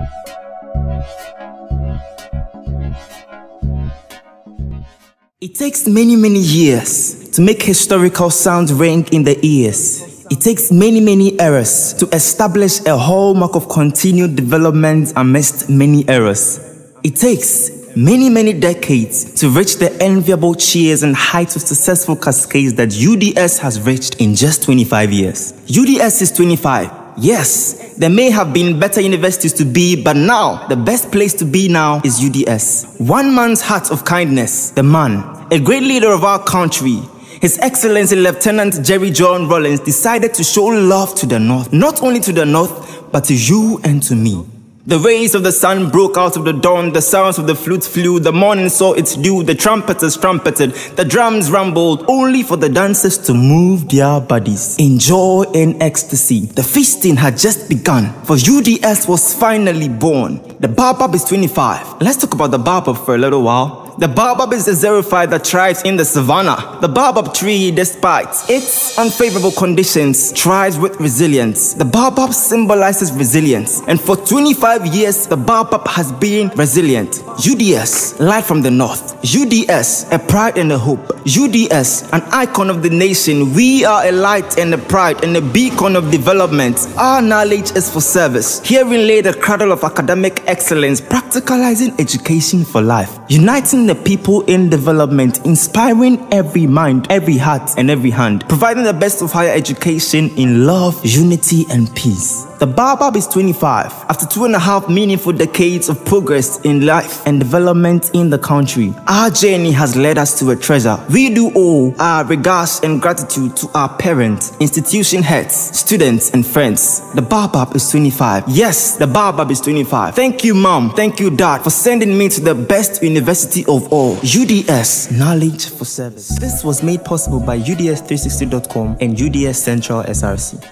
It takes many years to make historical sounds ring in the ears. It takes many errors to establish a hallmark of continued development amidst many errors. It takes many decades to reach the enviable cheers and heights of successful cascades that UDS has reached in just 25 years. UDS is 25. Yes, there may have been better universities to be, but now, the best place to be now is UDS. One man's heart of kindness, the man, a great leader of our country, His Excellency Lieutenant Jerry John Rawlings, decided to show love to the North, not only to the North, but to you and to me. The rays of the sun broke out of the dawn, the sounds of the flute flew, the morning saw its due, the trumpeters trumpeted, the drums rumbled, only for the dancers to move their bodies in joy and ecstasy. The feasting had just begun, for UDS was finally born. The Baobab is 25. Let's talk about the Baobab for a little while. The Baobab is a xerophyte that thrives in the savannah. The Baobab tree, despite its unfavorable conditions, thrives with resilience. The Baobab symbolizes resilience, and for 25 years, the Baobab has been resilient. UDS, light from the north. UDS, a pride and a hope. UDS, an icon of the nation. We are a light and a pride and a beacon of development. Our knowledge is for service. Herein lay the cradle of academic excellence, practicalizing education for life. Uniting the people in development, inspiring every mind, every heart, and every hand, providing the best of higher education in love, unity, and peace. The Baobab is 25. After 2.5 meaningful decades of progress in life and development in the country, our journey has led us to a treasure. We do owe our regards and gratitude to our parents, institution heads, students, and friends. The Baobab is 25. Yes, the Baobab is 25. Thank you, Mom. Thank you, Dad, for sending me to the best university of all, UDS, knowledge for service. This was made possible by UDS360.com and UDS-Central SRC.